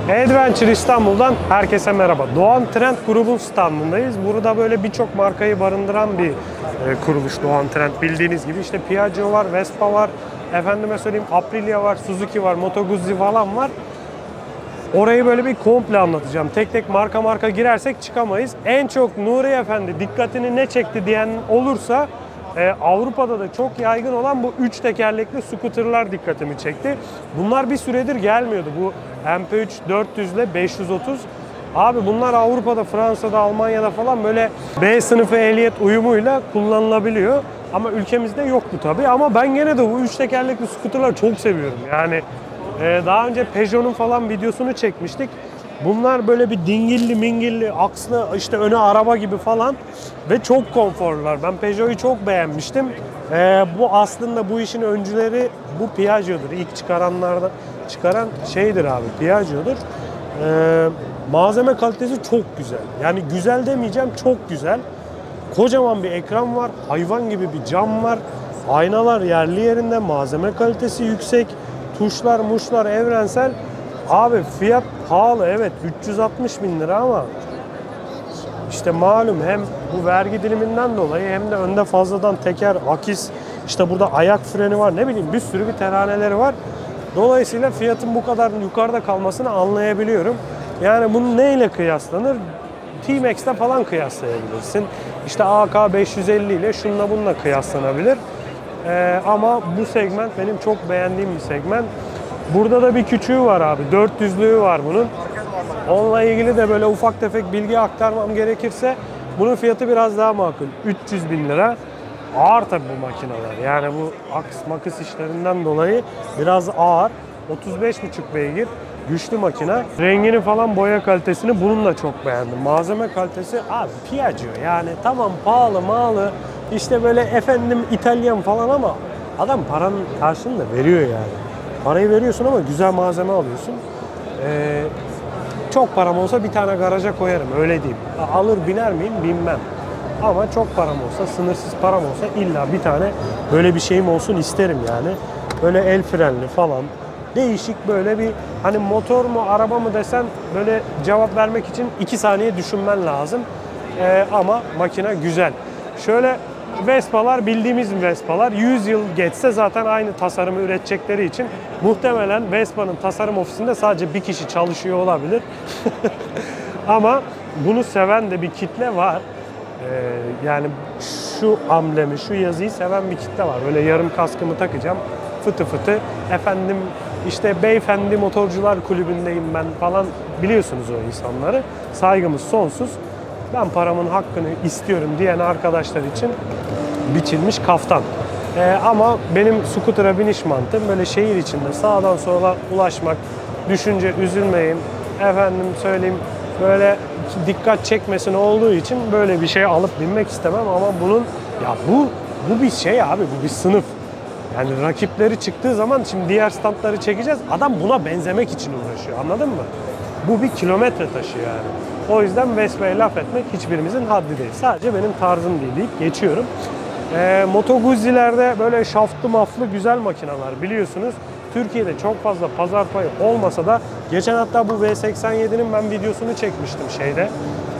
Adventure İstanbul'dan herkese merhaba. Doğan Trend grubun standındayız. Burada böyle birçok markayı barındıran bir kuruluş Doğan Trend. Bildiğiniz gibi işte Piaggio var, Vespa var, efendime söyleyeyim Aprilia var, Suzuki var, Moto Guzzi falan var. Orayı böyle bir komple anlatacağım. Tek tek marka girersek çıkamayız. En çok Nuri Efendi dikkatini ne çekti diyen olursa Avrupa'da da çok yaygın olan bu 3 tekerlekli scooterlar dikkatimi çekti. Bunlar bir süredir gelmiyordu. Bu MP3 400 ile 530. Abi bunlar Avrupa'da, Fransa'da, Almanya'da falan böyle B sınıfı ehliyet uyumuyla kullanılabiliyor. Ama ülkemizde yok bu tabii. Ama ben gene de bu 3 tekerlekli scooterları çok seviyorum. Yani daha önce Peugeot'un falan videosunu çekmiştik. Bunlar böyle bir dingilli mingilli, akslı işte önü araba gibi falan ve çok konforlular. Ben Peugeot'u çok beğenmiştim. Bu aslında bu işin öncüleri bu Piaggio'dur. İlk çıkaran şeydir abi, Piaggio'dur. Malzeme kalitesi çok güzel. Yani güzel demeyeceğim, çok güzel. Kocaman bir ekran var, hayvan gibi bir cam var. Aynalar yerli yerinde, malzeme kalitesi yüksek. Tuşlar, muşlar evrensel. Abi fiyat pahalı, evet 360 bin lira ama işte malum hem bu vergi diliminden dolayı hem de önde fazladan teker, akis, işte burada ayak freni var, ne bileyim bir sürü bir teraneleri var. Dolayısıyla fiyatın bu kadar yukarıda kalmasını anlayabiliyorum. Yani bunu neyle kıyaslanır? T-Max'te falan kıyaslayabilirsin. İşte AK 550 ile şununla bununla kıyaslanabilir. Ama bu segment benim çok beğendiğim bir segment. Burada da bir küçüğü var abi. 400'lüğü var bunun. Onunla ilgili de böyle ufak tefek bilgi aktarmam gerekirse bunun fiyatı biraz daha makul. 300 bin lira. Ağır tabi bu makineler. Yani bu makis işlerinden dolayı biraz ağır. 35,5 beygir. Güçlü makine. Rengini falan, boya kalitesini bununla çok beğendim. Malzeme kalitesi abi Piaggio. Yani tamam pahalı işte böyle efendim İtalyan falan ama adam paranın karşılığını da veriyor yani. Parayı veriyorsun ama güzel malzeme alıyorsun. Çok param olsa bir tane garaja koyarım, öyle diyeyim. Alır biner miyim bilmem. Ama çok param olsa, sınırsız param olsa illa bir tane böyle bir şeyim olsun isterim yani. Böyle el frenli falan. Değişik böyle bir hani motor mu araba mı desen böyle cevap vermek için 2 saniye düşünmen lazım. Ama makine güzel. Şöyle Vespa'lar bildiğimiz Vespa'lar 100 yıl geçse zaten aynı tasarımı üretecekleri için muhtemelen Vespa'nın tasarım ofisinde sadece bir kişi çalışıyor olabilir. Ama bunu seven de bir kitle var. Yani şu amblemi, şu yazıyı seven bir kitle var. Böyle yarım kaskımı takacağım, fıtı fıtı. Efendim işte beyefendi motorcular kulübündeyim ben falan, biliyorsunuz o insanları. Saygımız sonsuz. Ben paramın hakkını istiyorum diyen arkadaşlar için biçilmiş kaftan. Ama benim scooter'a biniş mantığım böyle şehir içinde sağdan sola ulaşmak, düşünce üzülmeyin, efendim söyleyeyim böyle dikkat çekmesin olduğu için böyle bir şey alıp binmek istemem ama bunun ya bu bir şey abi, bu bir sınıf. Yani rakipleri çıktığı zaman şimdi diğer standları çekeceğiz. Adam buna benzemek için uğraşıyor. Anladın mı? Bu bir kilometre taşı yani. O yüzden Vespa'ya laf etmek hiçbirimizin haddi değil. Sadece benim tarzım değil deyip geçiyorum. Moto Guzzi'lerde böyle şaftlı maflı güzel makineler biliyorsunuz. Türkiye'de çok fazla pazar payı olmasa da geçen hatta bu V87'nin ben videosunu çekmiştim şeyde.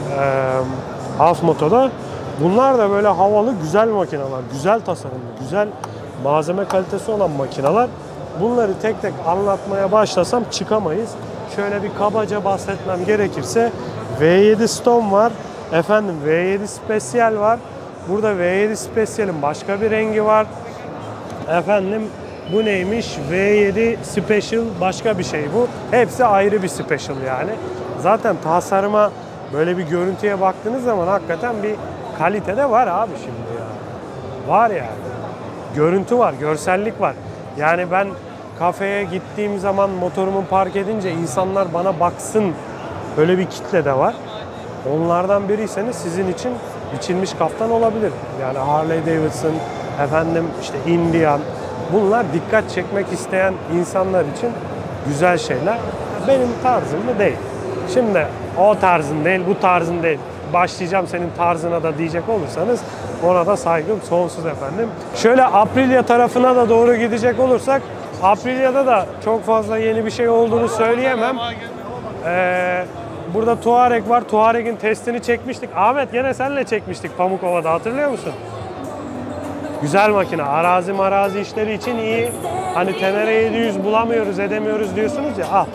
Half Moto'da. Bunlar da böyle havalı güzel makineler. Güzel tasarımlı, güzel malzeme kalitesi olan makineler. Bunları tek tek anlatmaya başlasam çıkamayız. Şöyle bir kabaca bahsetmem gerekirse V7 Stone var. Efendim V7 Special var. Burada V7 Special'in başka bir rengi var. Efendim bu neymiş? V7 Special başka bir şey bu. Hepsi ayrı bir Special yani. Zaten tasarıma böyle bir görüntüye baktığınız zaman hakikaten bir kalite de var abi şimdi ya. Var yani. Görüntü var, görsellik var. Yani ben kafeye gittiğim zaman motorumu park edince insanlar bana baksın, böyle bir kitle de var. Onlardan biriyseniz sizin için biçilmiş kaftan olabilir. Yani Harley Davidson, efendim işte Indian, bunlar dikkat çekmek isteyen insanlar için güzel şeyler. Benim tarzım mı değil. Şimdi o tarzın değil, bu tarzın değil. Başlayacağım senin tarzına da diyecek olursanız ona da saygım sonsuz efendim. Şöyle Aprilia tarafına da doğru gidecek olursak Aprilia'da da çok fazla yeni bir şey olduğunu söyleyemem. Burada Touareg var. Touareg'in testini çekmiştik. Ahmet gene senle çekmiştik Pamukova'da, hatırlıyor musun? Güzel makine. Arazi işleri için iyi. Hani Tenere 700 bulamıyoruz, edemiyoruz diyorsunuz ya. Al.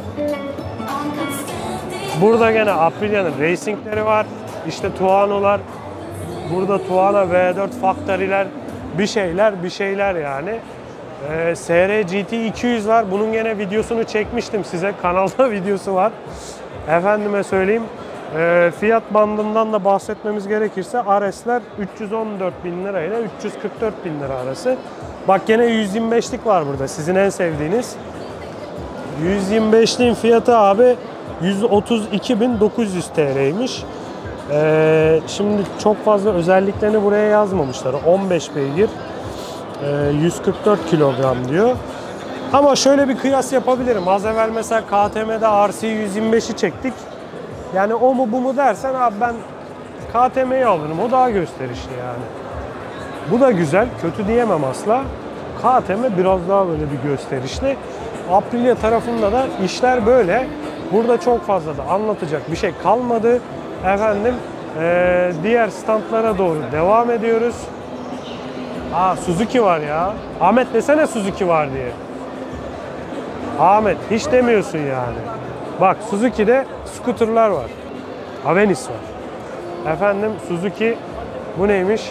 Burada gene Aprilia'nın racingleri var. İşte Tuano'lar. Burada Tuana V4 Factory'ler. Bir şeyler yani. SR GT 200 var. Bunun gene videosunu çekmiştim size. Kanalda videosu var. Efendime söyleyeyim. Fiyat bandından da bahsetmemiz gerekirse RS'ler 314.000 lira ile 344.000 lira arası. Bak gene 125'lik var burada. Sizin en sevdiğiniz. 125'liğin fiyatı abi 132.900 TL'ymiş. Şimdi çok fazla özelliklerini buraya yazmamışlar. 15 beygir, 144 kilogram diyor. Ama şöyle bir kıyas yapabilirim. Az evvel mesela KTM'de RC 125'i çektik. Yani o mu bu mu dersen abi ben KTM'yi alırım. O daha gösterişli yani. Bu da güzel. Kötü diyemem asla. KTM biraz daha böyle bir gösterişli. Aprilia tarafında da işler böyle. Burada çok fazla da anlatacak bir şey kalmadı. Efendim diğer standlara doğru devam ediyoruz. Suzuki var ya. Ahmet desene Suzuki var diye. Ahmet hiç demiyorsun yani. Bak Suzuki'de scooter'lar var. Avenis var. Efendim Suzuki bu neymiş?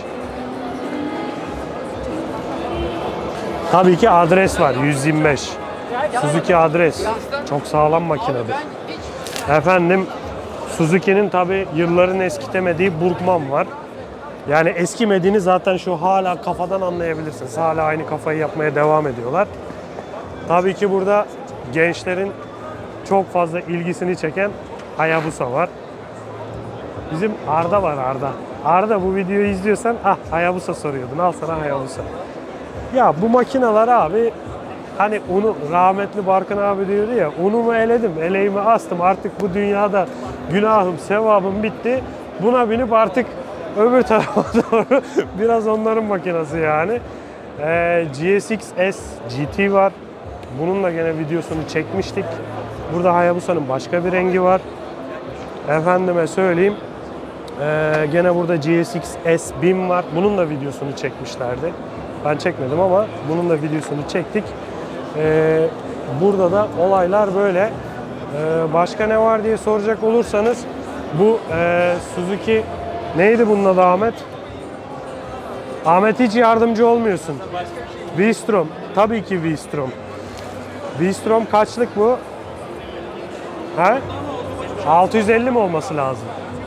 Tabii ki adres var 125. Suzuki adres. Çok sağlam makinedir. Efendim Suzuki'nin tabii yılların eskitemediği Burgman var. Yani eskimediğini zaten şu hala kafadan anlayabilirsiniz. Hala aynı kafayı yapmaya devam ediyorlar. Tabii ki burada gençlerin çok fazla ilgisini çeken Hayabusa var. Bizim Arda var, Arda. Arda bu videoyu izliyorsan Hayabusa soruyordun. Al sana Hayabusa. Ya bu makineler abi hani onu rahmetli Barkın abi diyordu ya, unumu eledim, eleğimi astım, artık bu dünyada günahım, sevabım bitti. Buna binip artık öbür tarafa doğru biraz onların makinesi yani. GSX-S GT var. Bunun da gene videosunu çekmiştik. Burada Hayabusa'nın başka bir rengi var. Efendime söyleyeyim. Gene burada GSX-S BIM var. Bunun da videosunu çekmişlerdi. Ben çekmedim ama bunun da videosunu çektik. Burada da olaylar böyle. Başka ne var diye soracak olursanız bu Suzuki neydi bunun adı Ahmet? Ahmet hiç yardımcı olmuyorsun. V-Strom. Tabii ki V-Strom. V-Strom kaçlık bu? 650 mi olması lazım?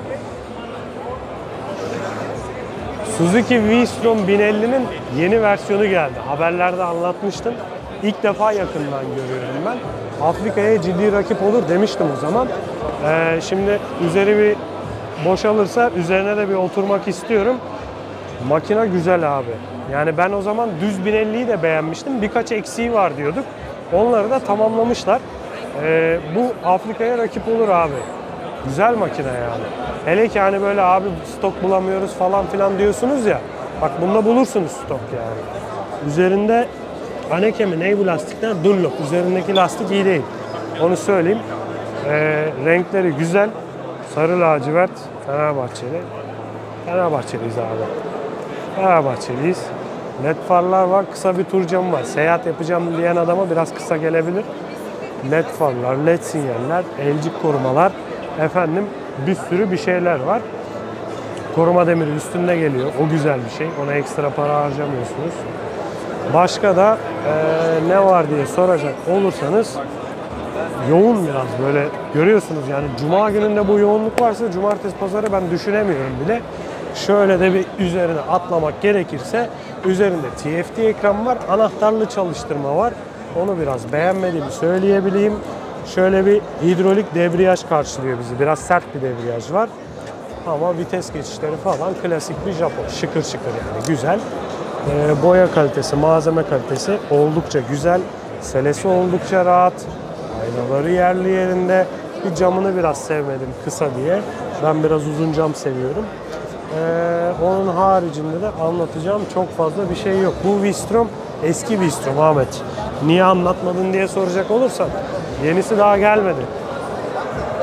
Suzuki V-Strom 1050'nin yeni versiyonu geldi. Haberlerde anlatmıştım. İlk defa yakından görüyorum ben. Afrika'ya ciddi rakip olur demiştim o zaman. Şimdi üzeri bir boşalırsa üzerine de bir oturmak istiyorum. Makine güzel abi. Yani ben o zaman düz 1050'yi de beğenmiştim. Birkaç eksiği var diyorduk. Onları da tamamlamışlar. Bu Afrika'ya rakip olur abi. Güzel makine yani. Hele ki hani böyle abi stok bulamıyoruz falan filan diyorsunuz ya. Bak bunda bulursunuz stok yani. Üzerinde Aneke mi ne bu lastikler? Dunlop. Üzerindeki lastik iyi değil. Onu söyleyeyim. Renkleri güzel. Sarı lacivert. Fenerbahçeli. Fenerbahçeliyiz abi. Fenerbahçeliyiz. LED farlar var. Kısa bir tur camı var. Seyahat yapacağım diyen adama biraz kısa gelebilir. LED farlar, LED sinyaller, elcik korumalar. Efendim bir sürü bir şeyler var. Koruma demiri üstünde geliyor. O güzel bir şey. Ona ekstra para harcamıyorsunuz. Başka da ne var diye soracak olursanız yoğun biraz böyle görüyorsunuz yani cuma gününde bu yoğunluk varsa cumartesi pazarı ben düşünemiyorum bile. Şöyle de bir üzerine atlamak gerekirse üzerinde TFT ekran var, anahtarlı çalıştırma var. Onu biraz beğenmediğimi söyleyebileyim. Şöyle bir hidrolik debriyaj karşılıyor bizi. Biraz sert bir debriyaj var. Ama vites geçişleri falan klasik bir Japon. Şıkır şıkır yani güzel. Boya kalitesi, malzeme kalitesi oldukça güzel. Selesi oldukça rahat. Aynaları yerli yerinde. Bir camını biraz sevmedim kısa diye. Ben biraz uzun cam seviyorum. Onun haricinde de anlatacağım çok fazla bir şey yok. Bu V-Strom eski V-Strom Ahmet. Niye anlatmadın diye soracak olursan yenisi daha gelmedi.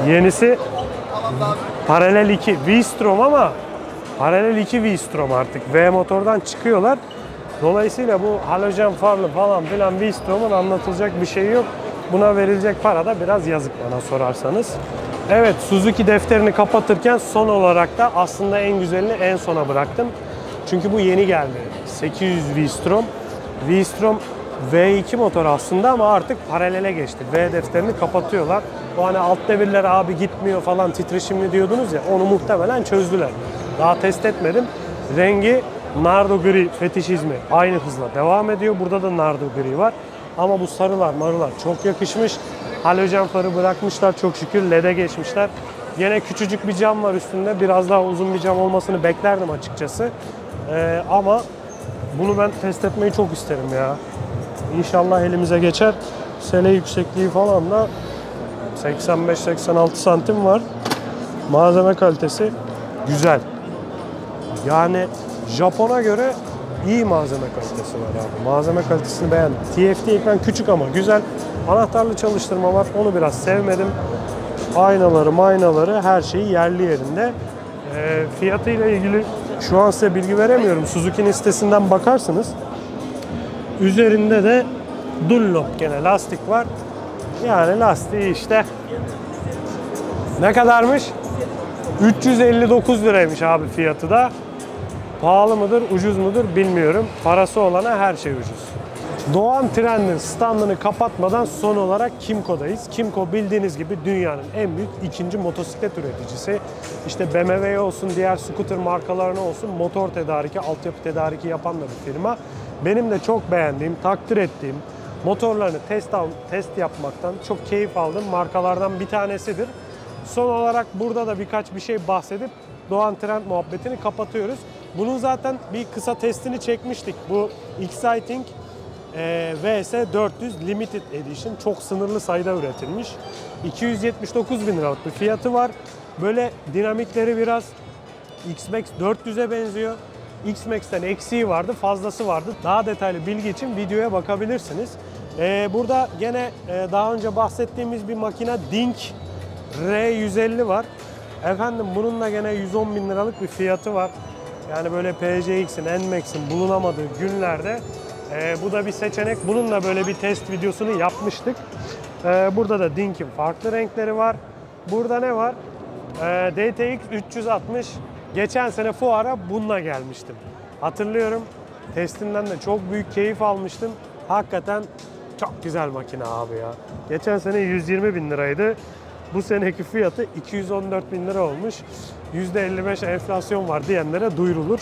Yenisi Paralel 2 V-Strom ama Paralel 2 V-Strom artık. V motordan çıkıyorlar. Dolayısıyla bu halojen farlı falan filan V-Strom'un anlatılacak bir şey yok. Buna verilecek para da biraz yazık bana sorarsanız. Evet, Suzuki defterini kapatırken son olarak da aslında en güzelini en sona bıraktım. Çünkü bu yeni geldi. 800 V-Strom. V-Strom V2 motor aslında ama artık paralele geçti. V defterini kapatıyorlar. O hani alt devirler abi gitmiyor falan titreşimli diyordunuz ya, onu muhtemelen çözdüler. Daha test etmedim. Rengi nardo gri fetişizmi aynı hızla devam ediyor. Burada da nardo gri var. Ama bu sarılar marılar çok yakışmış. Halojen farı bırakmışlar çok şükür. LED'e geçmişler. Yine küçücük bir cam var üstünde. Biraz daha uzun bir cam olmasını beklerdim açıkçası. Ama bunu ben test etmeyi çok isterim ya. İnşallah elimize geçer. Sele yüksekliği falan da 85-86 santim var. Malzeme kalitesi güzel. Yani Japon'a göre iyi malzeme kalitesi var abi. Malzeme kalitesini beğendim. TFT ekran küçük ama güzel. Anahtarlı çalıştırma var. Onu biraz sevmedim. Aynaları her şeyi yerli yerinde. Fiyatıyla ilgili şu an size bilgi veremiyorum. Suzuki'nin sitesinden bakarsınız. Üzerinde de Dunlop gene lastik var. Yani lastiği işte ne kadarmış? 359 liraymış abi fiyatı da. Pahalı mıdır, ucuz mudur bilmiyorum. Parası olana her şey ucuz. Doğan Trend'in standını kapatmadan son olarak Kymco'dayız. Kymco bildiğiniz gibi dünyanın en büyük ikinci motosiklet üreticisi. İşte BMW'ye olsun, diğer scooter markalarına olsun motor tedariki, altyapı tedariki yapan da bir firma. Benim de çok beğendiğim, takdir ettiğim, motorlarını test yapmaktan çok keyif aldığım markalardan bir tanesidir. Son olarak burada da birkaç bir şey bahsedip Doğan Trend muhabbetini kapatıyoruz. Bunun zaten bir kısa testini çekmiştik. Bu Exciting VS 400 Limited Edition çok sınırlı sayıda üretilmiş. 279 bin liralık bir fiyatı var. Böyle dinamikleri biraz X-Max 400'e benziyor. X-Max'ten eksiği vardı, fazlası vardı. Daha detaylı bilgi için videoya bakabilirsiniz. Burada gene daha önce bahsettiğimiz bir makine Dink R150 var. Efendim bunun da gene 110 bin liralık bir fiyatı var. Yani böyle PCX'in, NMAX'in bulunamadığı günlerde bu da bir seçenek. Bunun da böyle bir test videosunu yapmıştık. Burada da Dink'in farklı renkleri var. Burada ne var? DTX 360. Geçen sene fuara bununla gelmiştim. Hatırlıyorum. Testinden de çok büyük keyif almıştım. Hakikaten çok güzel makine abi ya. Geçen sene 120 bin liraydı. Bu seneki fiyatı 214 bin lira olmuş. %55 enflasyon var diyenlere duyurulur.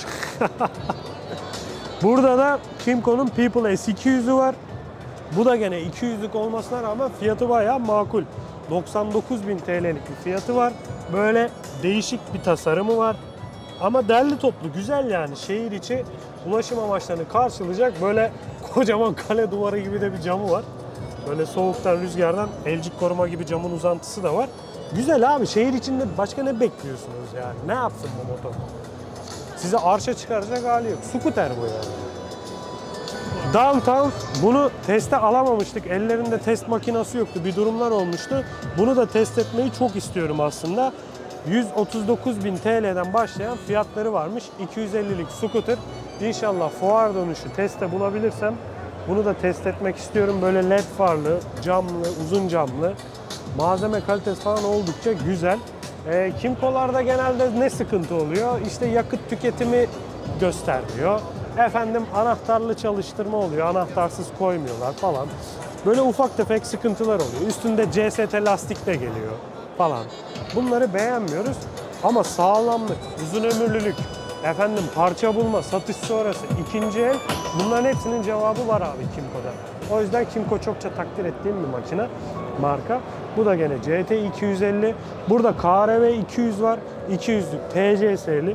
Burada da Kymco'nun People S200'ü var. Bu da gene 200'lük olmasına rağmen fiyatı bayağı makul. 99 bin TL'lik bir fiyatı var. Böyle değişik bir tasarımı var. Ama derli toplu güzel yani. Şehir içi ulaşım amaçlarını karşılayacak böyle kocaman kale duvarı gibi de bir camı var. Böyle soğuktan, rüzgardan elcik koruma gibi camın uzantısı da var. Güzel abi. Şehir içinde başka ne bekliyorsunuz yani? Ne yapsın bu motor? Size arşa çıkaracak hali yok. Scooter bu yani. Downtown bunu teste alamamıştık. Ellerinde test makinesi yoktu. Bir durumlar olmuştu. Bunu da test etmeyi çok istiyorum aslında. 139 bin TL'den başlayan fiyatları varmış. 250'lik scooter. İnşallah fuar dönüşü teste bulabilirsem bunu da test etmek istiyorum. Böyle led farlı, camlı, uzun camlı. Malzeme kalitesi falan oldukça güzel. Kymco'larda genelde ne sıkıntı oluyor? İşte yakıt tüketimi göstermiyor. Efendim anahtarlı çalıştırma oluyor. Anahtarsız koymuyorlar falan. Böyle ufak tefek sıkıntılar oluyor. Üstünde CST lastik de geliyor falan. Bunları beğenmiyoruz. Ama sağlamlık, uzun ömürlülük, efendim parça bulma, satış sonrası, ikinci el, bunların hepsinin cevabı var abi Kymco'da. O yüzden Kymco çokça takdir ettiğim bir makine, marka. Bu da gene CT 250. Burada KRV 200 var. 200'lük TCS'li.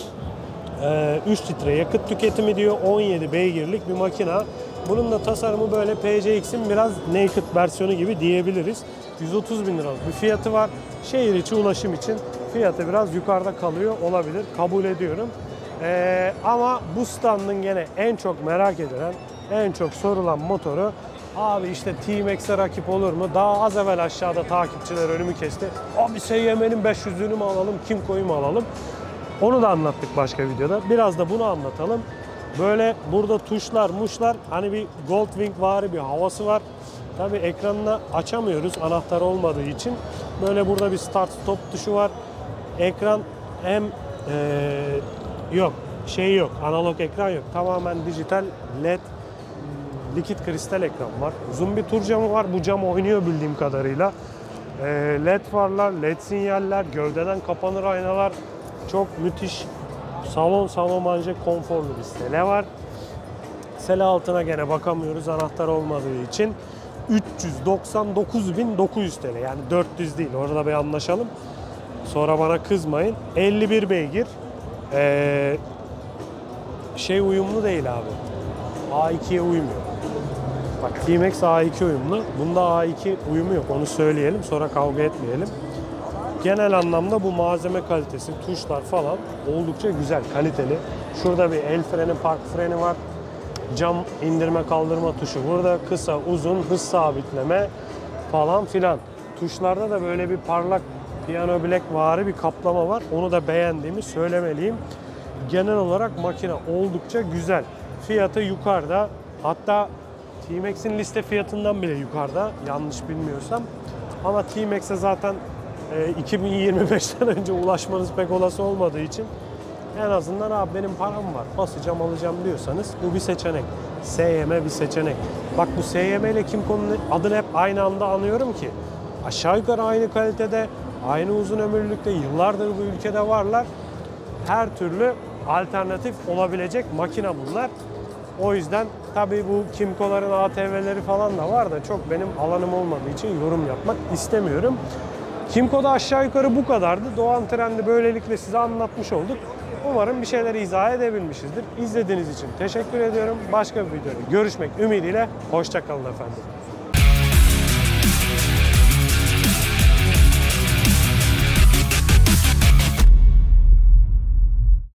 3 litre yakıt tüketimi diyor. 17 beygirlik bir makina. Bunun da tasarımı böyle PCX'in biraz naked versiyonu gibi diyebiliriz. 130 bin liralık bir fiyatı var. Şehir içi ulaşım için fiyatı biraz yukarıda kalıyor olabilir. Kabul ediyorum. Ama bu standın gene en çok merak edilen, en çok sorulan motoru Abi işte T-Max'e rakip olur mu? Daha az evvel aşağıda takipçiler önümü kesti. Abi SYM'nin 500'ünü mü alalım, Kimco'yu mu alalım? Onu da anlattık başka videoda. Biraz da bunu anlatalım. Böyle burada tuşlar, muşlar, hani bir Goldwing vari bir havası var. Tabii ekranını açamıyoruz anahtar olmadığı için. Böyle burada bir start stop tuşu var. Ekran hem yok, şey yok, analog ekran yok. Tamamen dijital LED likit kristal ekran var. Uzun bir tur camı var. Bu cam oynuyor bildiğim kadarıyla. LED farlar, LED sinyaller, gövdeden kapanır aynalar. Çok müthiş. Salon salomanje konforlu bir sele var. Sele altına gene bakamıyoruz anahtar olmadığı için. 399.900 TL, yani 400 değil, orada bir anlaşalım. Sonra bana kızmayın. 51 beygir. Şey uyumlu değil abi. A2'ye uymuyor. Bak T-Max A2 uyumlu. Bunda A2 uyumu yok. Onu söyleyelim. Sonra kavga etmeyelim. Genel anlamda bu malzeme kalitesi, tuşlar falan oldukça güzel, kaliteli. Şurada bir el freni, park freni var. Cam indirme kaldırma tuşu. Burada kısa, uzun, hız sabitleme falan filan. Tuşlarda da böyle bir parlak piyano bilek vari bir kaplama var. Onu da beğendiğimi söylemeliyim. Genel olarak makine oldukça güzel. Fiyatı yukarıda. Hatta T-Max'in liste fiyatından bile yukarıda. Yanlış bilmiyorsam. Ama T-Max'e zaten 2025'ten önce ulaşmanız pek olası olmadığı için en azından abi benim param var, basacağım alacağım diyorsanız bu bir seçenek. SYM bir seçenek. Bak bu SYM ile Kimco'nun adını hep aynı anda anıyorum ki aşağı yukarı aynı kalitede, aynı uzun ömürlükte, yıllardır bu ülkede varlar. Her türlü alternatif olabilecek makine bunlar. O yüzden tabii bu Kimco'ların ATV'leri falan da var da çok benim alanım olmadığı için yorum yapmak istemiyorum. Kimco'da aşağı yukarı bu kadardı. Doğan Trend'i böylelikle size anlatmış olduk. Umarım bir şeyleri izah edebilmişizdir. İzlediğiniz için teşekkür ediyorum. Başka bir videoda görüşmek ümidiyle. Hoşça kalın efendim.